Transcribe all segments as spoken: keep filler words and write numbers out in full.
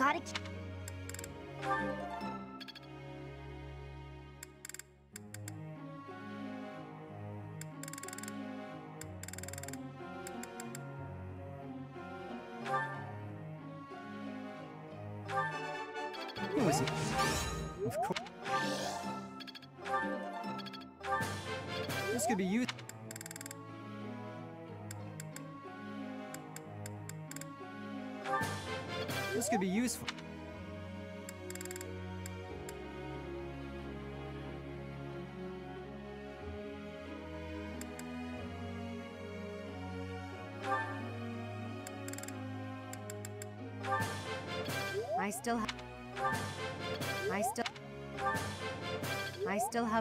gotta keep... Who is it? Of course. This could be used. This could be useful. I still have... I still... I still have...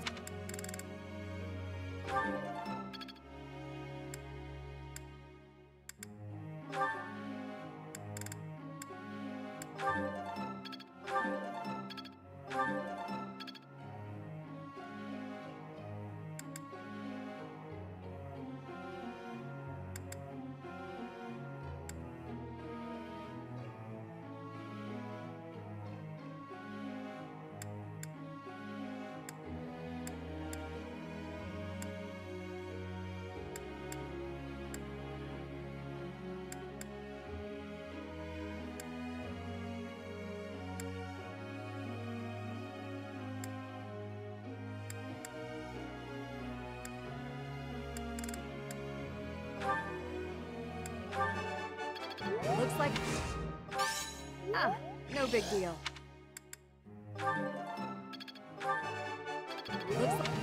Looks like... Ah, no big deal. Looks like...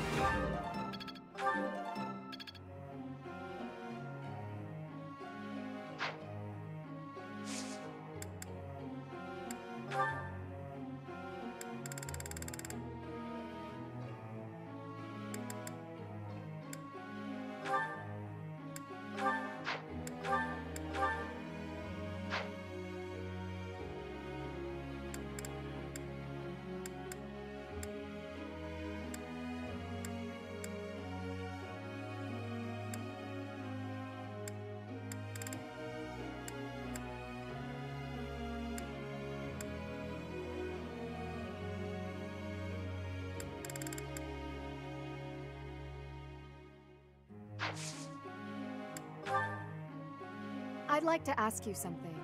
I'd like to ask you something.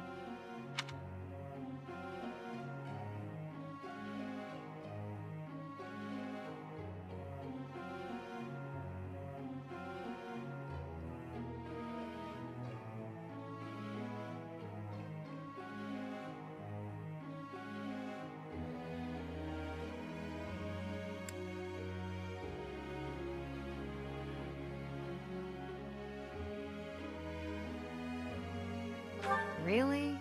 Really?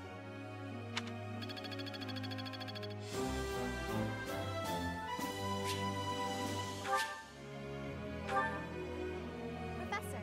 Professor.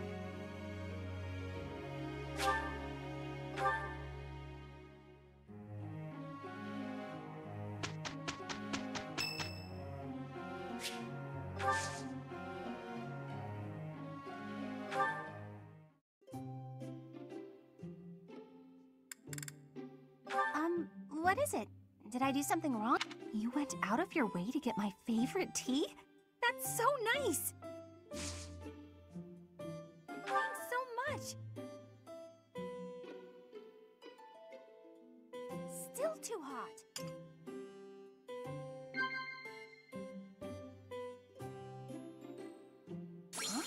Um, what is it? Did I do something wrong? You went out of your way to get my favorite tea? That's so nice! Thanks so much! Still too hot. Huh?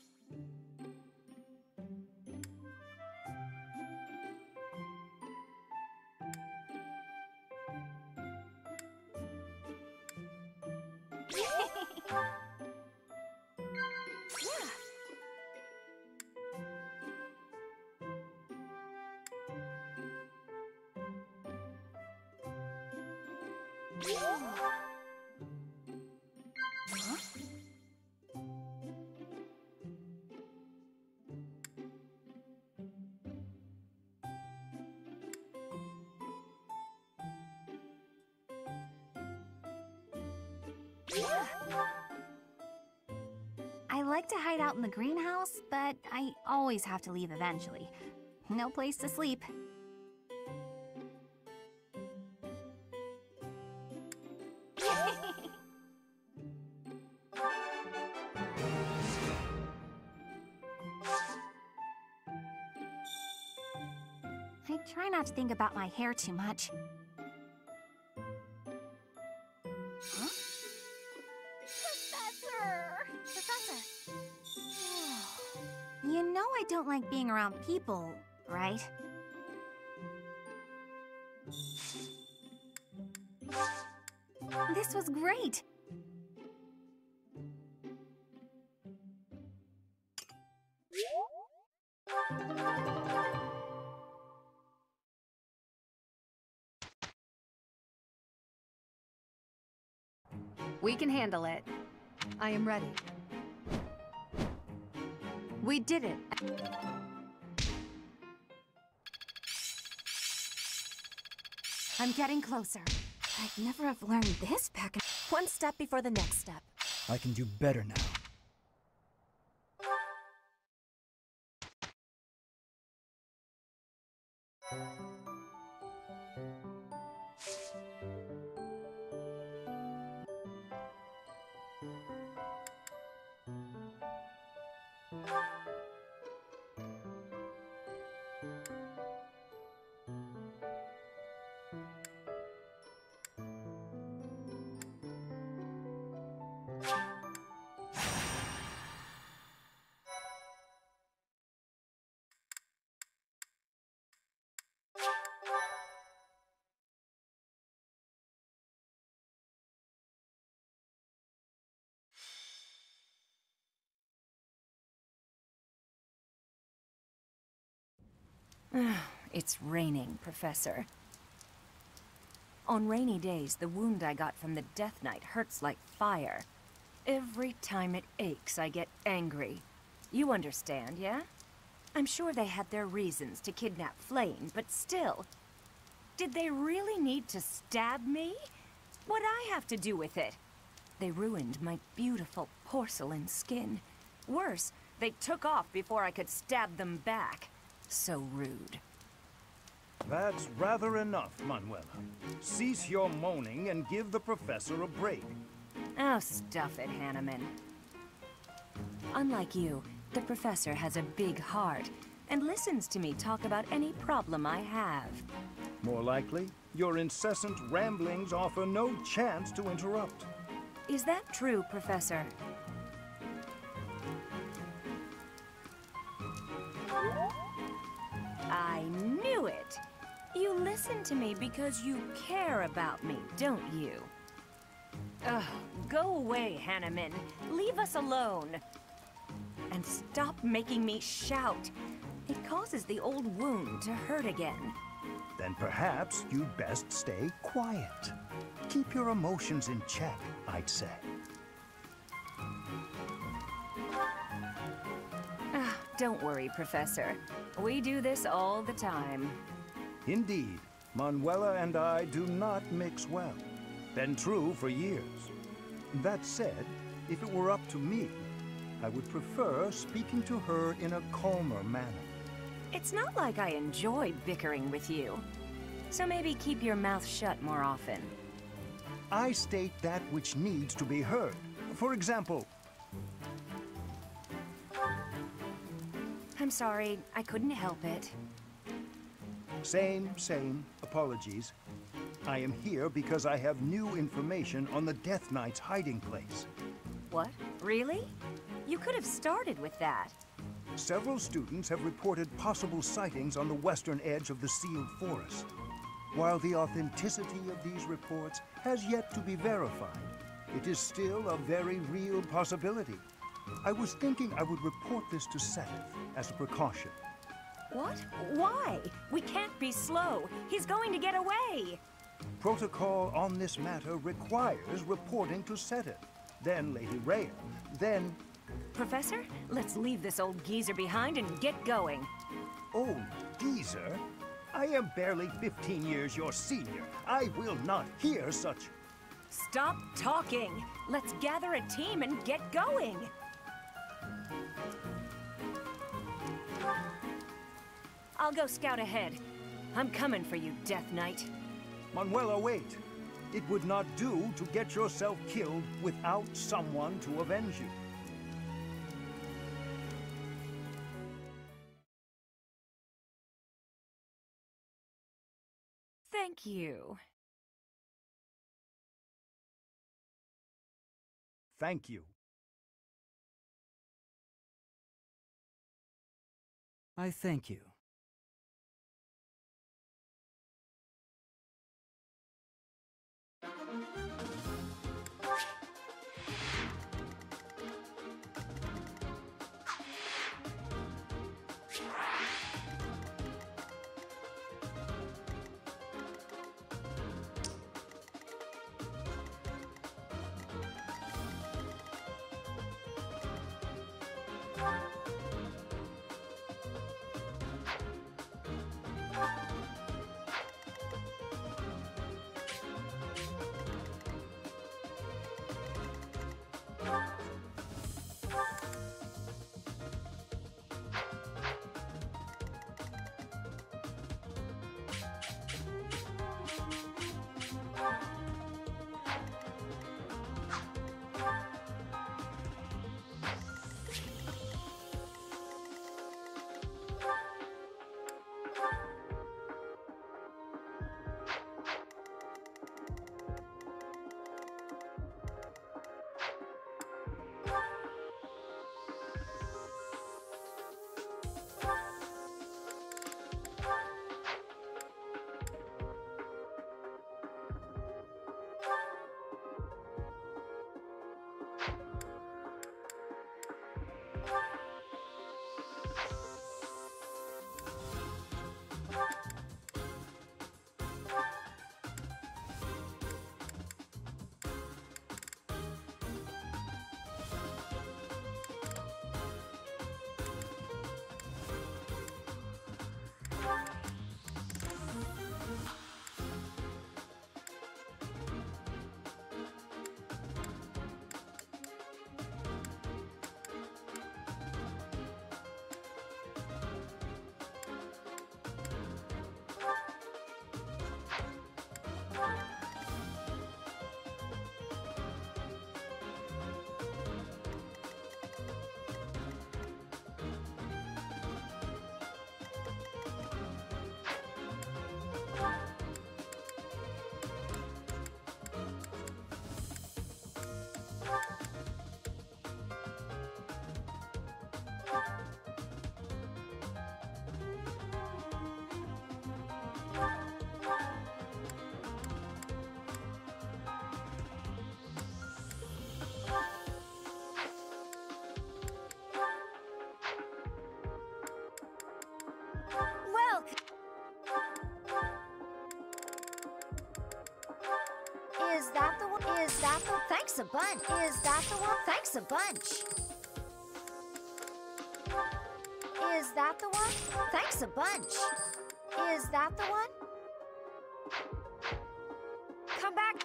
I like to hide out in the greenhouse, but I always have to leave eventually. No place to sleep. Try not to think about my hair too much. Huh? Professor! Professor! You know I don't like being around people, right? This was great! We can handle it. I am ready. We did it. I'm getting closer. I'd never have learned this back in— One step before the next step. I can do better now. It's raining, Professor. On rainy days, the wound I got from the Death Knight hurts like fire. Every time it aches, I get angry. You understand, yeah? I'm sure they had their reasons to kidnap Flame, but still. Did they really need to stab me? What'd I have to do with it? They ruined my beautiful porcelain skin. Worse, they took off before I could stab them back. So rude. That's rather enough, Manuela. Cease your moaning and give the professor a break. Oh, stuff it, Hanneman. Unlike you, the professor has a big heart and listens to me talk about any problem I have. More likely, your incessant ramblings offer no chance to interrupt. Is that true, Professor? I knew it! You listen to me because you care about me, don't you? Ugh, go away, Hanneman. Leave us alone. And stop making me shout. It causes the old wound to hurt again. Then perhaps you'd best stay quiet. Keep your emotions in check, I'd say. Ah, don't worry, Professor. We do this all the time. Indeed, Manuela and I do not mix well. Been true for years. That said, if it were up to me, I would prefer speaking to her in a calmer manner. It's not like I enjoy bickering with you. So maybe keep your mouth shut more often. I state that which needs to be heard. For example... I'm sorry, I couldn't help it. Same, same. Apologies. I am here because I have new information on the Death Knight's hiding place. What? Really? You could have started with that. Several students have reported possible sightings on the western edge of the sealed forest. While the authenticity of these reports has yet to be verified, it is still a very real possibility. I was thinking I would report this to Seth as a precaution. What? Why? We can't be slow. He's going to get away. Protocol on this matter requires reporting to Seth, then Lady Rhea, then... Professor, let's leave this old geezer behind and get going. Old geezer? I am barely fifteen years your senior. I will not hear such... Stop talking. Let's gather a team and get going. I'll go scout ahead. I'm coming for you, Death Knight. Manuela, wait. It would not do to get yourself killed without someone to avenge you. Thank you. Thank you. I thank you. Well, is that the one? Is that the? Thanks a bunch. Is that the one? Thanks a bunch. Is that the one? Thanks a bunch. Is that the one? Come back.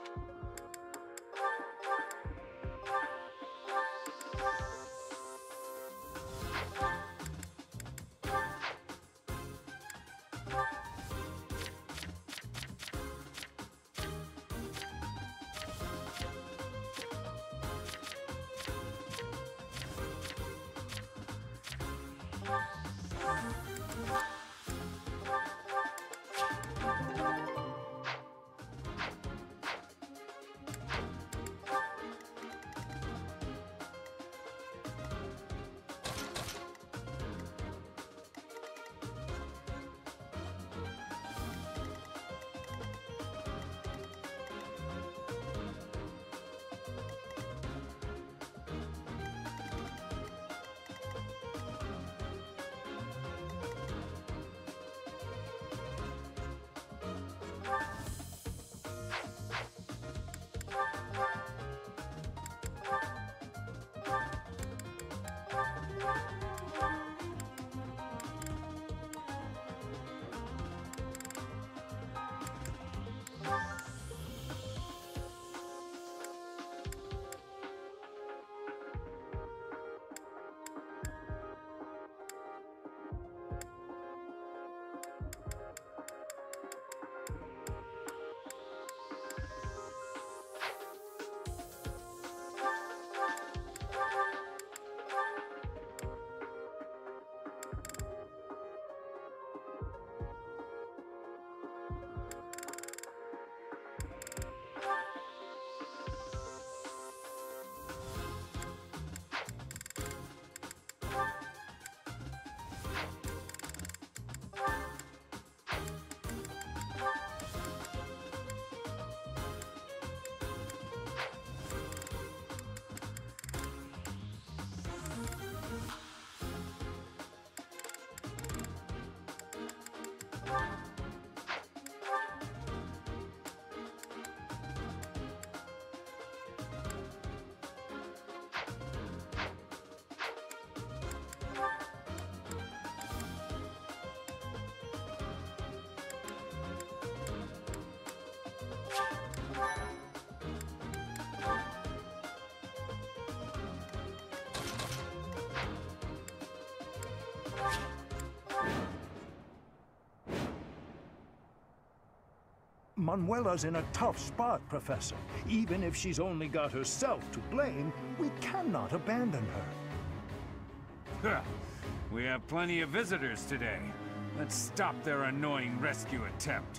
Manuela's in a tough spot, Professor. Even if she's only got herself to blame, we cannot abandon her. We have plenty of visitors today. Let's stop their annoying rescue attempt.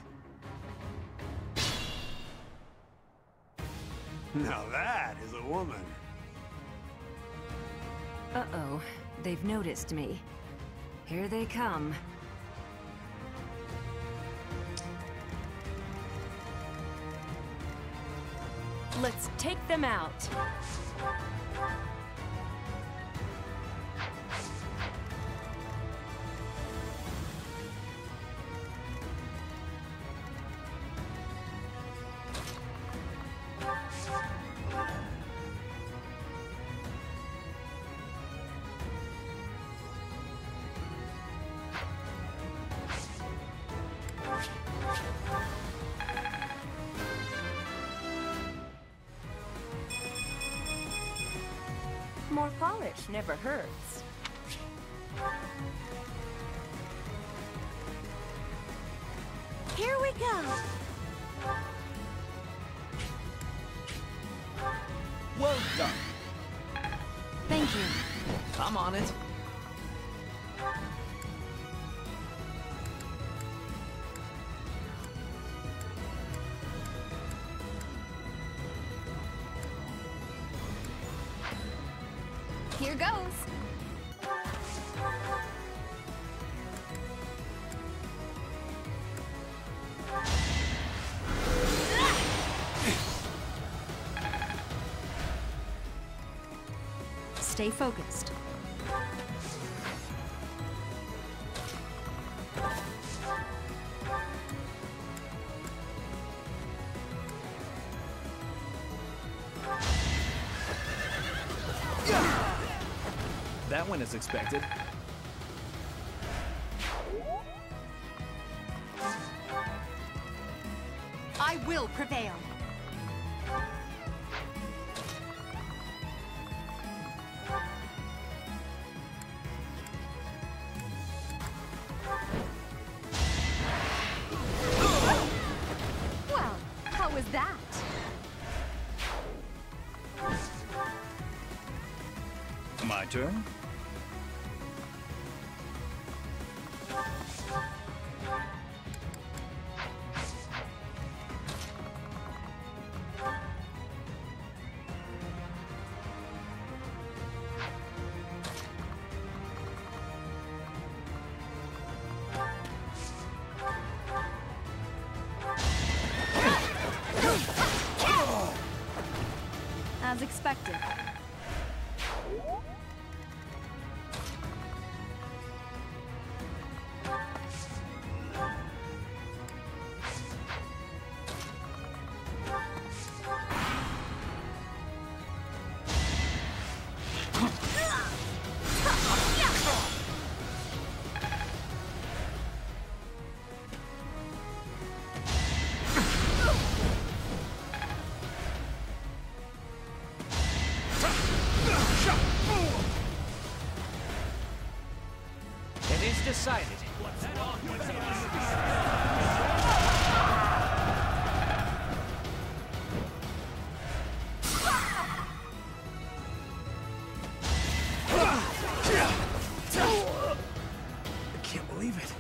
Now that is a woman. Uh-oh. They've noticed me. Here they come. Let's take them out. More polish never hurts. Here we go. Well done. Thank you. I'm on it. Here goes. Stay focused. That went as expected. I will prevail. Well, how was that? My turn? As expected. It is decided. I can't believe it.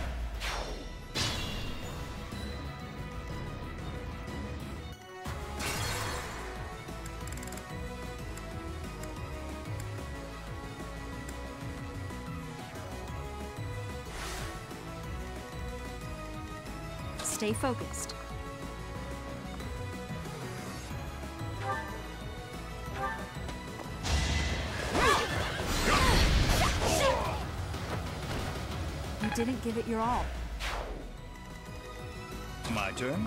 Stay focused. You didn't give it your all. My turn?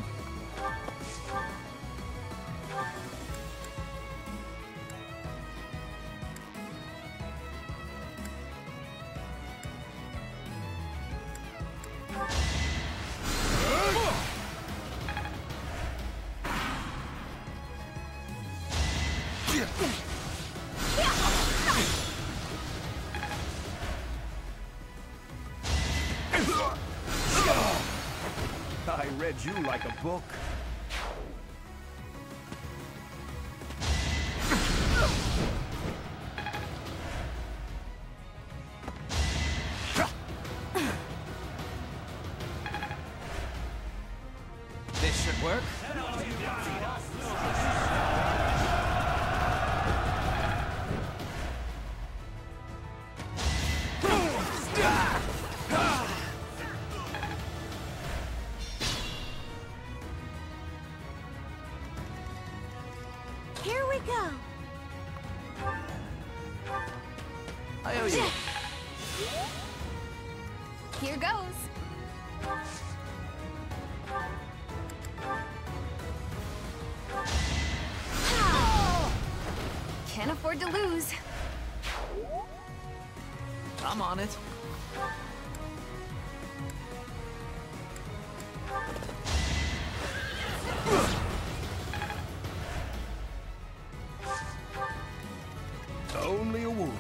I read you like a book. This should work. Here we go. I owe you. Here goes. Can't afford to lose. I'm on it. Only a wound.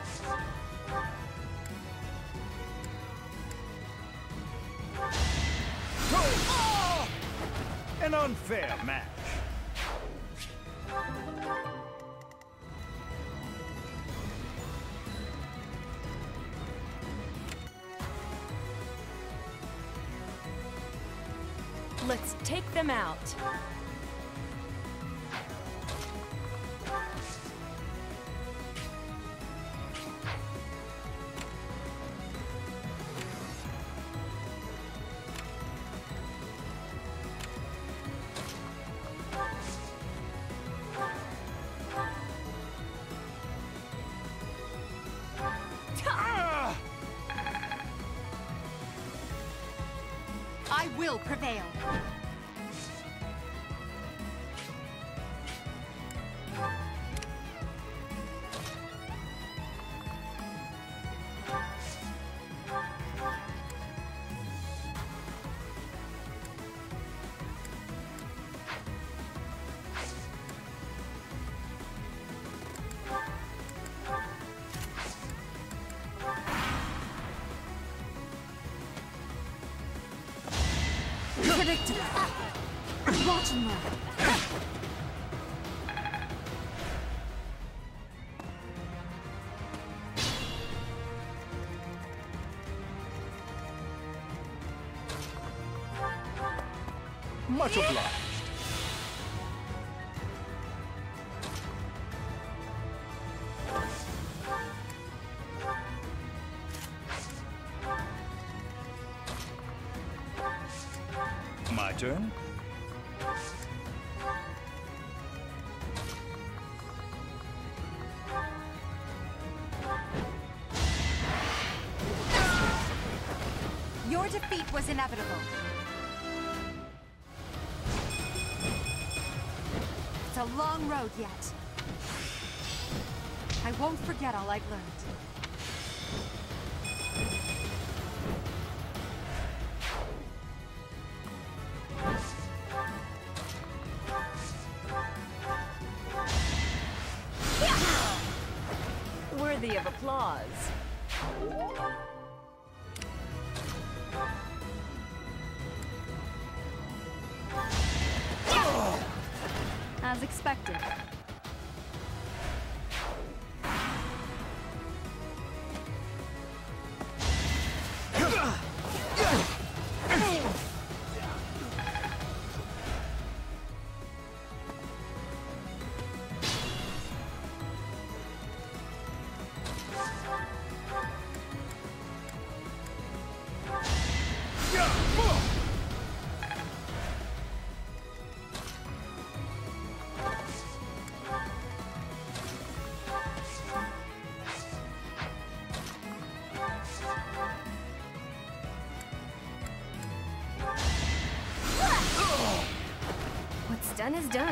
Oh! An unfair match. Let's take them out. I will prevail. Predictable. Watch and learn. Much obliged. My turn? Your defeat was inevitable. It's a long road yet. I won't forget all I've learned. Worthy of applause. As expected. What's done is done.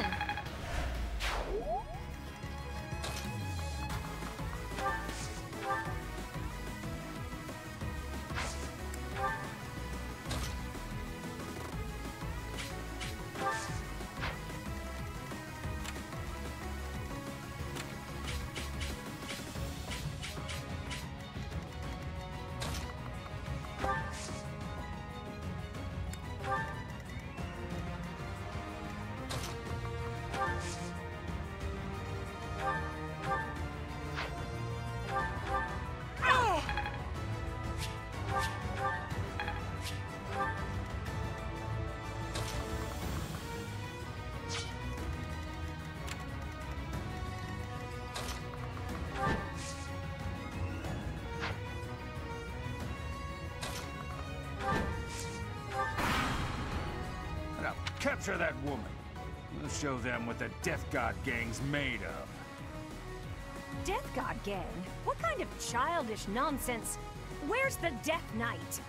Capture that woman. We'll show them what the Death God Gang's made of. Death God Gang? What kind of childish nonsense? Where's the Death Knight?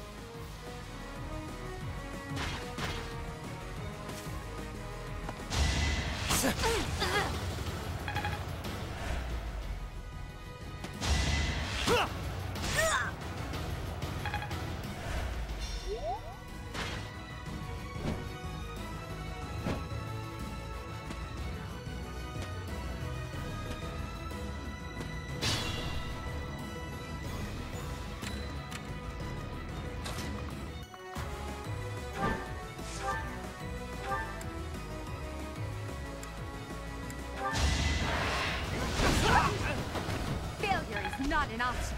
Failure is not an option.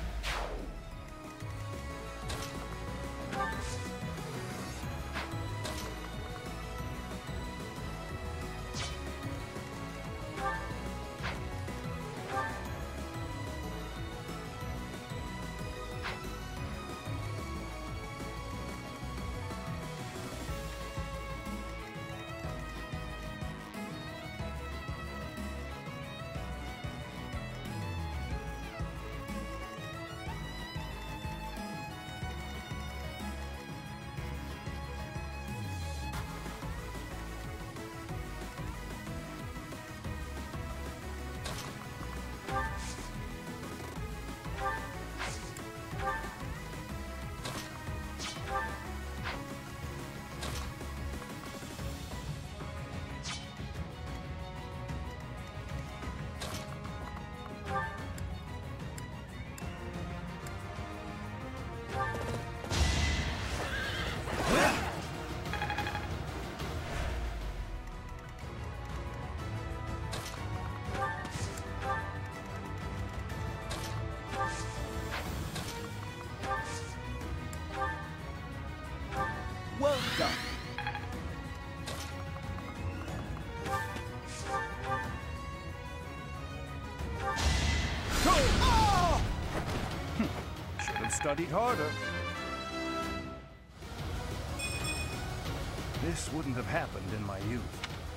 Well done. Oh! Should have studied harder. This wouldn't have happened in my youth.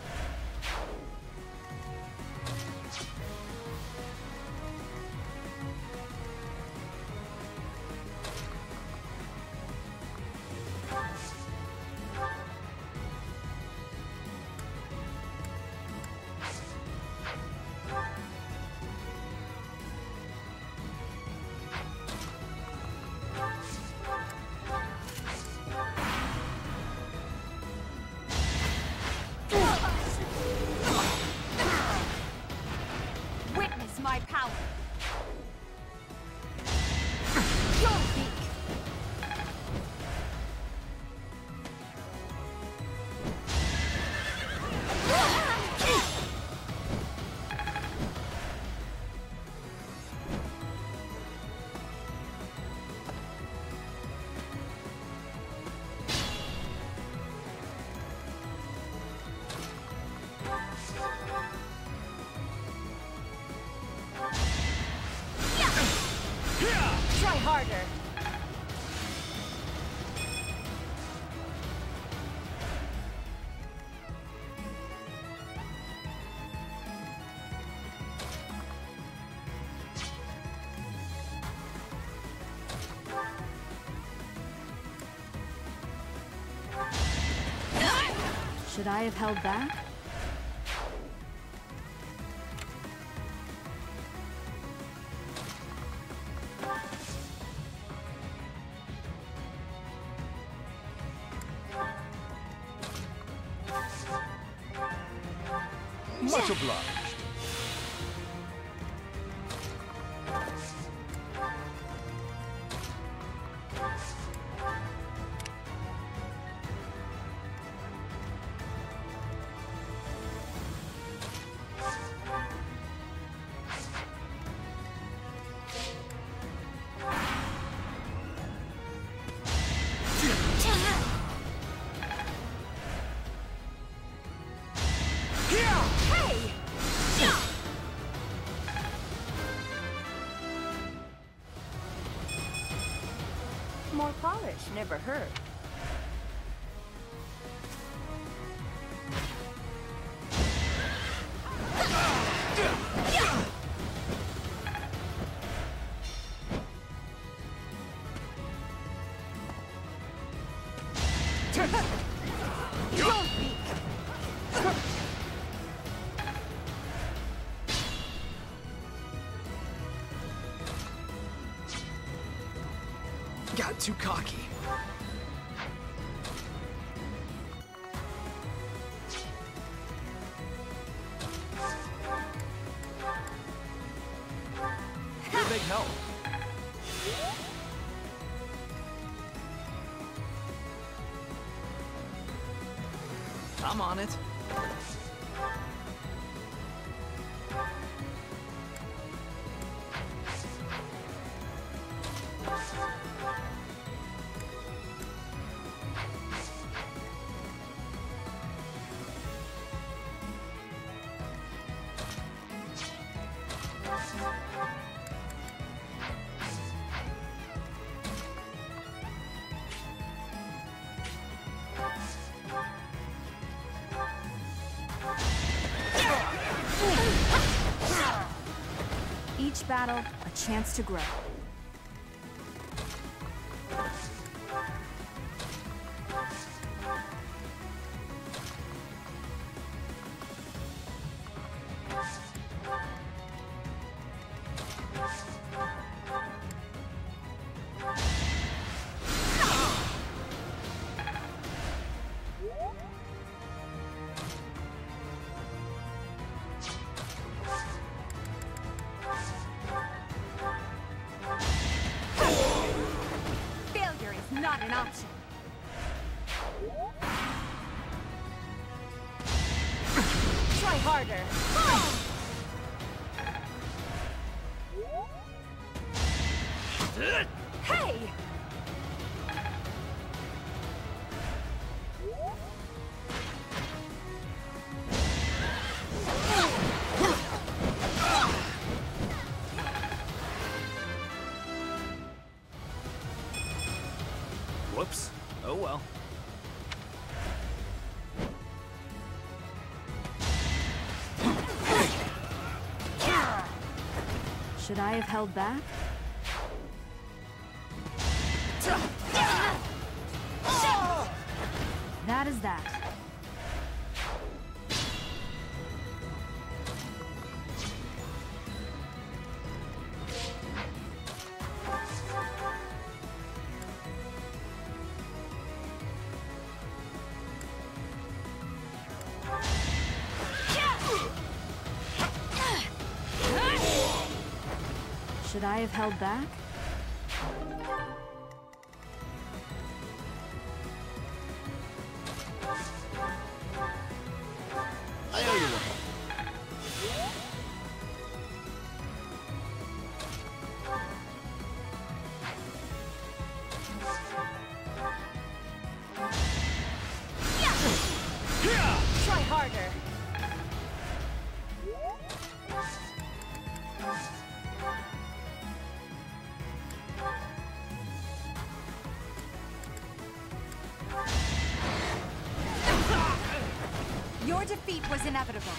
Witness my power. Your beak. Try harder. Should I have held back? Much obliged. Hey! More polish never hurt. Got too cocky. You're a big help. I'm on it. Each battle, a chance to grow. Not an option. Try harder. Hey! Whoops. Oh well. Should I have held back? That is that. Should I have held back? I owe you one. Try harder. Your defeat was inevitable.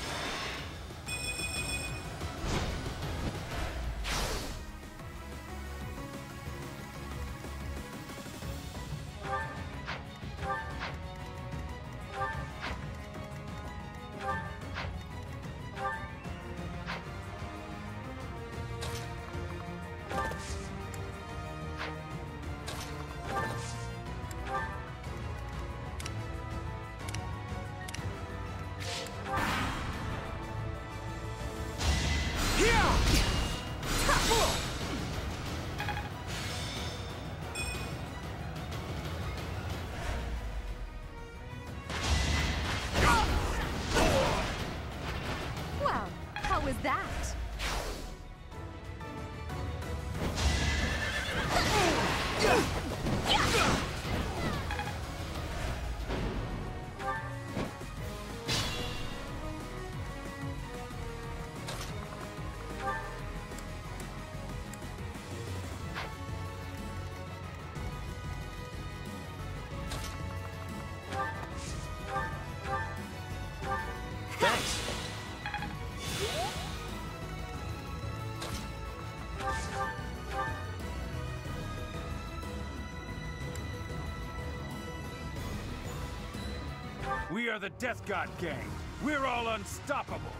We are the Death God Gang. We're all unstoppable.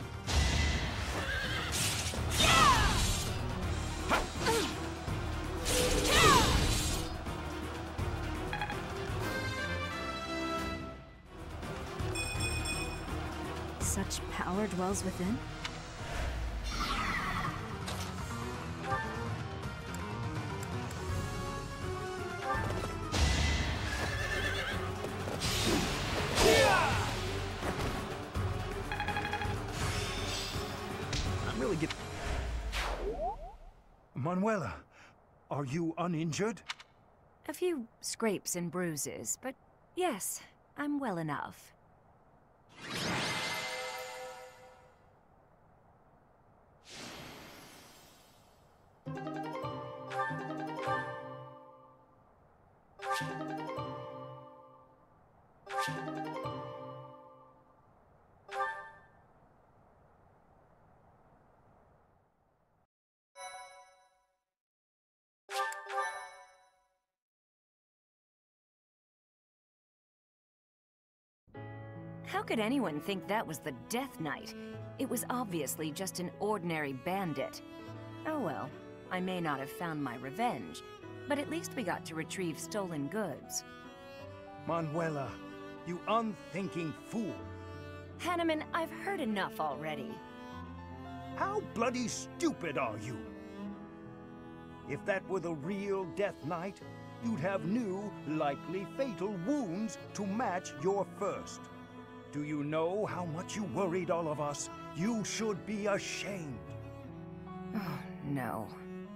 Such power dwells within? I'm really get. Manuela, are you uninjured? A few scrapes and bruises, but yes, I'm well enough. How could anyone think that was the Death Knight? It was obviously just an ordinary bandit. Oh well, I may not have found my revenge, but at least we got to retrieve stolen goods. Manuela, you unthinking fool. Hanneman, I've heard enough already. How bloody stupid are you? If that were the real Death Knight, you'd have new, likely fatal wounds to match your first. Do you know how much you worried all of us? You should be ashamed. Oh, no.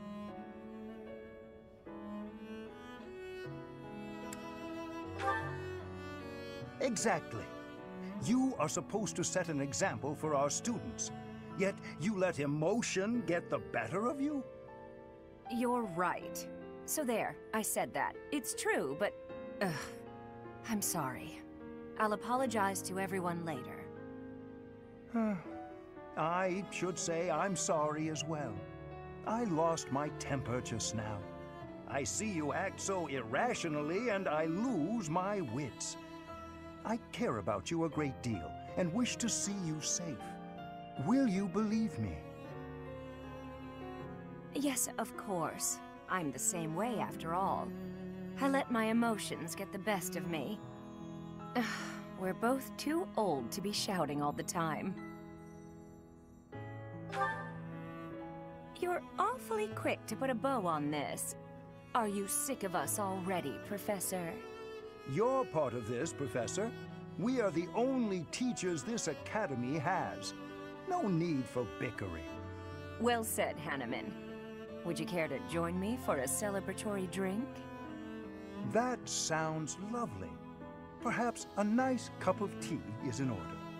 Exactly. You are supposed to set an example for our students, yet you let emotion get the better of you? You're right. So there, I said that. It's true, but... Ugh. I'm sorry. I'll apologize to everyone later. I should say I'm sorry as well. I lost my temper just now. I see you act so irrationally and I lose my wits. I care about you a great deal and wish to see you safe. Will you believe me? Yes, of course. I'm the same way after all. I let my emotions get the best of me. Ugh, we're both too old to be shouting all the time. You're awfully quick to put a bow on this. Are you sick of us already, Professor? You're part of this, Professor. We are the only teachers this academy has. No need for bickering. Well said, Hanneman. Would you care to join me for a celebratory drink? That sounds lovely. Perhaps a nice cup of tea is in order.